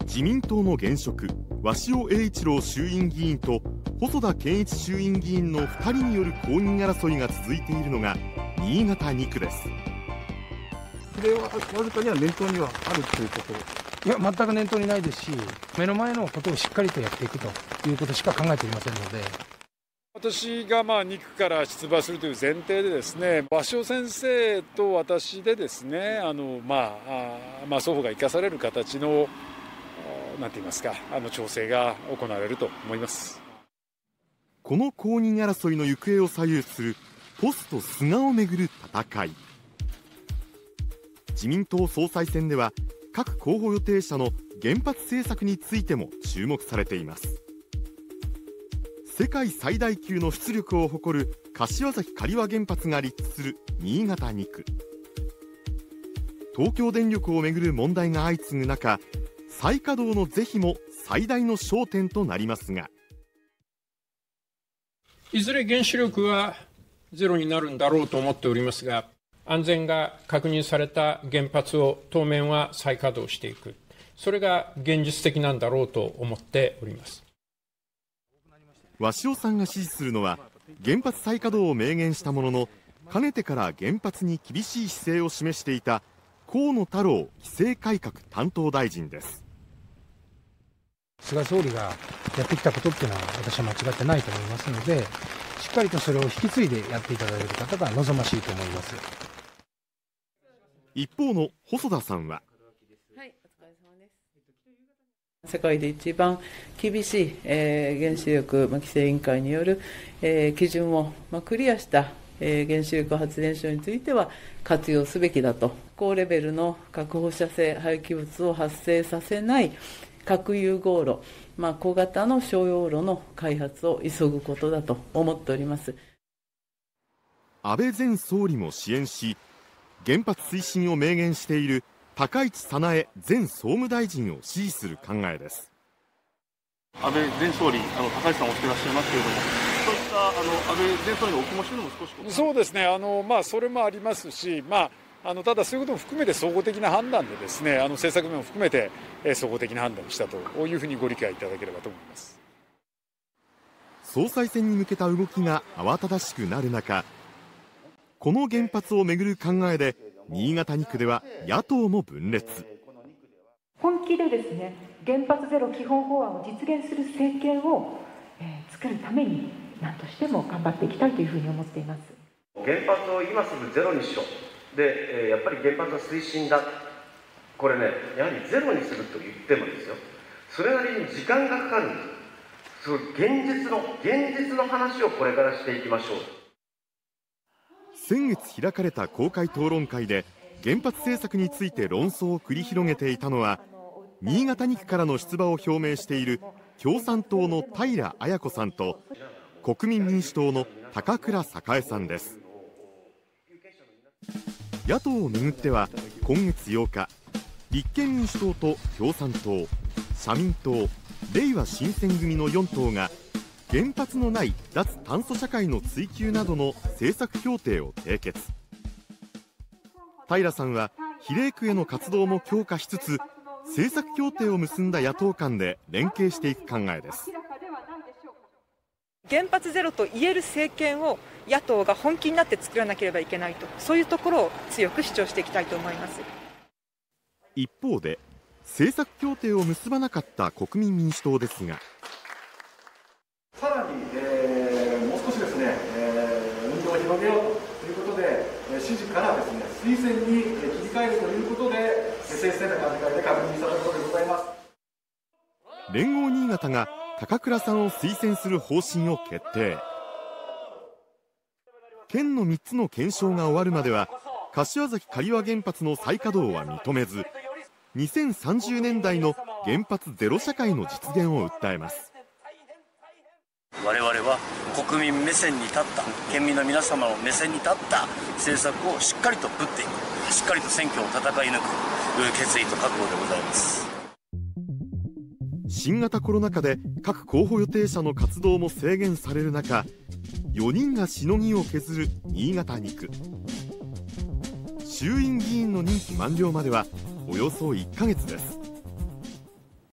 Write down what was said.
自民党の現職鷲尾英一郎衆院議員と細田健一衆院議員の2人による公認争いが続いているのが新潟2区です。 それはわずかには念頭にはあるということ？いや、全く念頭にないですし、目の前のことをしっかりとやっていくということしか考えていませんので。 私が2区から出馬するという前提でですね、鷲尾先生と私でですね、双方が生かされる形のなんて言いますか、調整が行われると思います。 この公認争いの行方を左右するポスト菅をめぐる戦い。自民党総裁選では各候補予定者の原発政策についても注目されています。世界最大級の出力を誇る柏崎刈羽原発が立地する新潟2区。東京電力をめぐる問題が相次ぐ中、再稼働の是非も最大の焦点となりますが、 いずれ原子力はゼロになるんだろうと思っておりますが、安全が確認された原発を当面は再稼働していく、それが現実的なんだろうと思っております。 鷲尾さんが支持するのは原発再稼働を明言したものの、かねてから原発に厳しい姿勢を示していた河野太郎規制改革担当大臣です。 菅総理がやってきたことっていうのは私は間違ってないと思いますので、しっかりとそれを引き継いでやっていただける方が望ましいと思います。 一方の細田さんは、 世界で一番厳しい、原子力規制委員会による、基準を、クリアした、原子力発電所については活用すべきだと。高レベルの核放射性廃棄物を発生させない核融合炉、小型の商用炉の開発を急ぐことだと思っております。 安倍前総理も支援し、原発推進を明言している高市早苗前総務大臣を支持する考えです。 安倍前総理、高市さんをしていらっしゃいますけれども、そういった安倍前総理のお気持ちというのも少し。 そうですね、それもありますし、ただそういうことも含めて総合的な判断でですね、政策面も含めて総合的な判断をしたというふうにご理解いただければと思います。 総裁選に向けた動きが慌ただしくなる中、この原発をめぐる考えで新潟2区では野党も分裂。 本気でですね、原発ゼロ基本法案を実現する政権を、作るために何としても頑張っていきたいというふうに思っています。 原発を今すぐゼロにしようで、やっぱり原発は推進だ、これね、やはりゼロにすると言ってもですよ、それなりに時間がかかるんです。その現実の話をこれからしていきましょう。 先月開かれた公開討論会で原発政策について論争を繰り広げていたのは、新潟2区からの出馬を表明している共産党の平綾子さんと国民民主党の高倉栄さんです。野党をめぐっては今月8日、立憲民主党と共産党、社民党、れいわ新選組の4党が原発のない脱炭素社会の追求などの政策協定を締結。平さんは比例区への活動も強化しつつ、政策協定を結んだ野党間で連携していく考えです。 原発ゼロと言える政権を野党が本気になって作らなければいけないと、そういうところを強く主張していきたいと思います。 一方で政策協定を結ばなかった国民民主党ですが、 さらに、もう少しですね、運動を広げようということで、支持からですね、推薦に切り替えるということで、政府選択会で確認したところでございます。 連合新潟が高倉さんを推薦する方針を決定。県の3つの検証が終わるまでは柏崎刈羽原発の再稼働は認めず、2030年代の原発ゼロ社会の実現を訴えます。 我々は国民目線に立った、県民の皆様の目線に立った政策をしっかりとぶっていく、しっかりと選挙を戦い抜く決意と覚悟でございます。 新型コロナ禍で各候補予定者の活動も制限される中、4人がしのぎを削る新潟2区。衆院議員の任期満了まではおよそ1ヶ月です。